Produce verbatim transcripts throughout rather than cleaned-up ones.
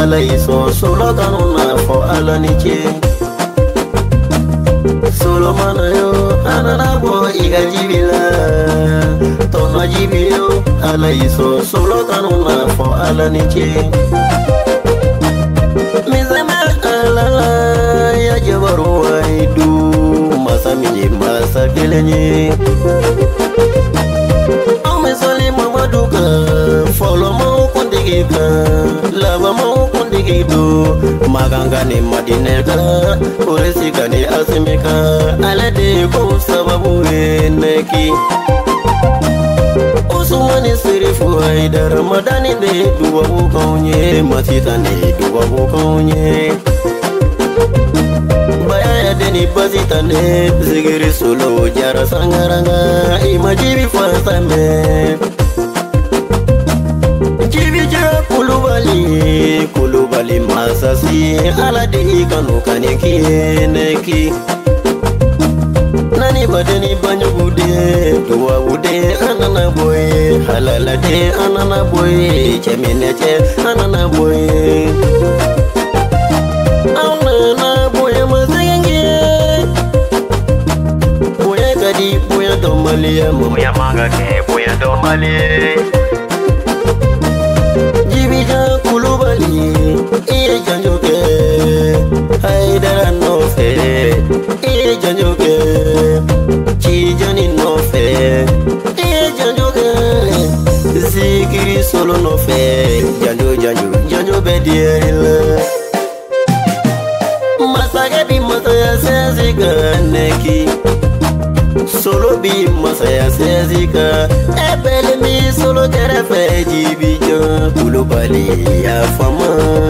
ala iso solo kanuna fo ala niche solo mana yo anana bo iga jibila tono jibio ala iso solo kanuna fo ala niche mizama ala ya jabaru waidu masa miji masa kelenye Soli Mamadou ka folo mo kundigi ka laba mo kundigi do maganga ni madine ka oresi ka ni asimi ka alade ko sababu eneki Usumani sirifu haidar madani de duwa bukaunye matita ni duwa bukaunye Bayaya deni bazita ne zigiri solo jara sangaranga imajibi fasame Jibi ja kulubali kulubali masasi ala de kanu kaneki neki Nani badeni banyo bude duwa bude anana boy halala de anana boy chemine che anana boy Anana boy Boya domali Boya manga ke boya domali Jibija kulubali Iye janjoke Haidara no fe Iye janjoke Chijani no fe Iye janjoke Zikiri solo no fe Janjo janjo janjo bediyela Masage bi masaya sezika neki Solo bi masaya sezika Ebele mi solo kerefe jibija kulubali ya fama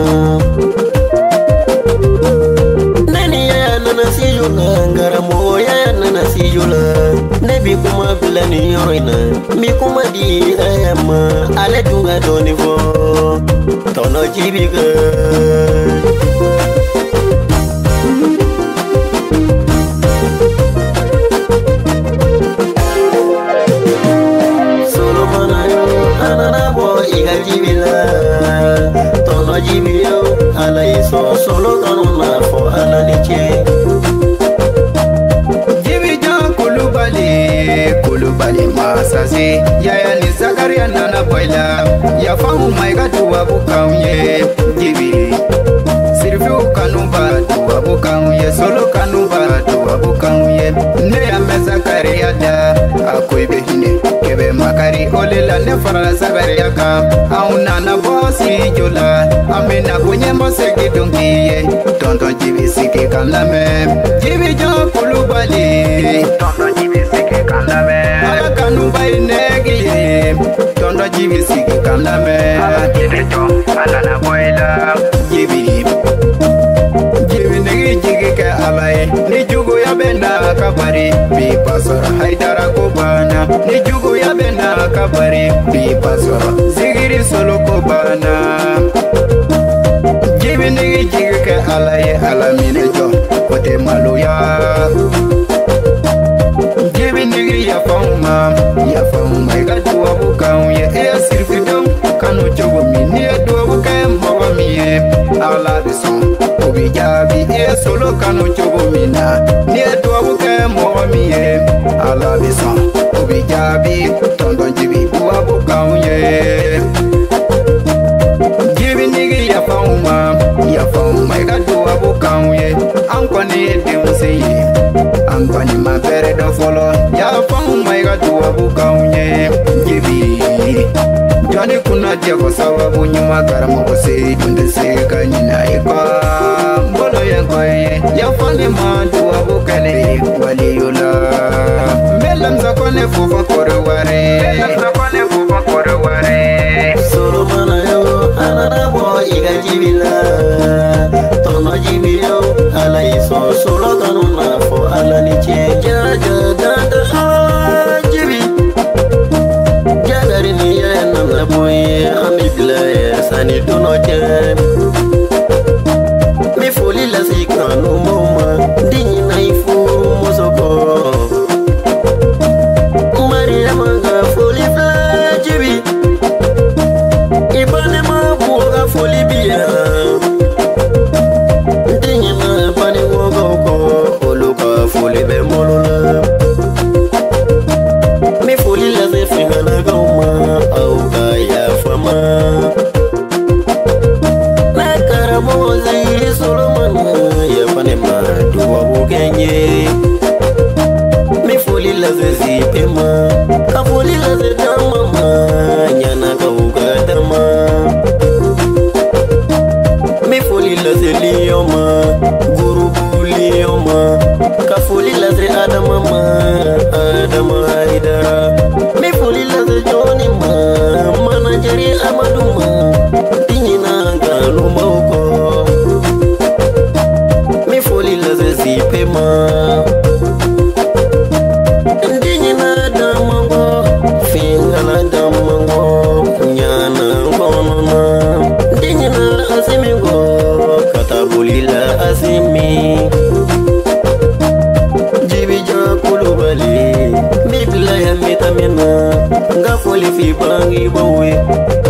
Nani ya nana sijula ngaramo ya nana sijula Nebi kuma bila ni yoroina Mi kuma di ayama Ale dunga donivo Tono jibika Tono jibio ala iso solo kanuna fo ala niche Jibija kulubali kulubali masasi Yaya ni Zakaria nana boila Ya famu maiga tuwa bukaunye Jibi Sirfiu kanuba tuwa bukaunye Solo kanuba tuwa bukaunye Ne ame Zakaria da Akoi behine Kebe makari olela ne farala Zakaria ka Auna na bosi jola Amina kunye mbose kidungiye Tonton jibi siki kanlame Jibi jo kulubali Tonton jibi siki kanlame Ala kanuba inegiye Tonton jibi siki kanlame Ala jibi jo ala na boila Jibi Jibi negi jigi ke alaye Ni jugu ya benda kabari Bi pasora haidara kubana Ni jugu ya benda kabari Bi pasora zigiri solo kubana Jibi negi jigi ke alaye Alamine jo kote maluya Jibi negi ya fauma Ya fauma Iga duwa buka unye Ea sirfidom Kanu jogu mini ya duwa buka mwa miye Ala bison Obi jabi e solo kanu jogo mina Ni edwa buke mwa miye Ala bison Obi jabi Tondon jibi buwa buka unye Jibi nigi ya fauma Ya fauma Iga duwa buka unye Anko ni edi unseye Anko ni mabere do folo Ya fauma Iga duwa buka unye Jibi Jani kuna diego sababu nyuma karama kose Tunde seka nina ika Mbolo yenko ye Ya fali mandu wabukane Wali yula Melam zakone fufa kore ware Melam zakone fufa kore ware Solo mana yo anarabo iga jibila Tono jibio ala iso solo kanuna fo ala niche Jaja dada ah jibi Jagari ni ya namna boye Ami bila ya sani dono jem Mi foli la sikano moma Dini na ifu mosoko Maria manga foli fla jibi Ibane ma buoga foli biya Amo Zaire Solomon ya panema duwa ugenye mi foli la zezi pema ka foli la zedama nyana ka ugadama mi foli la zelioma guru bulioma ka foli la ze adama ma adama haidara mi foli la ze joni ma manajeri amaduma tinyina ganu mauko mi foli la ze zipema ndinyina damango fingala damango nyana ngonona ndinyina asimigo katabulila asimi jibija kulubali mibla ya mitamina nga foli fi bangi bawe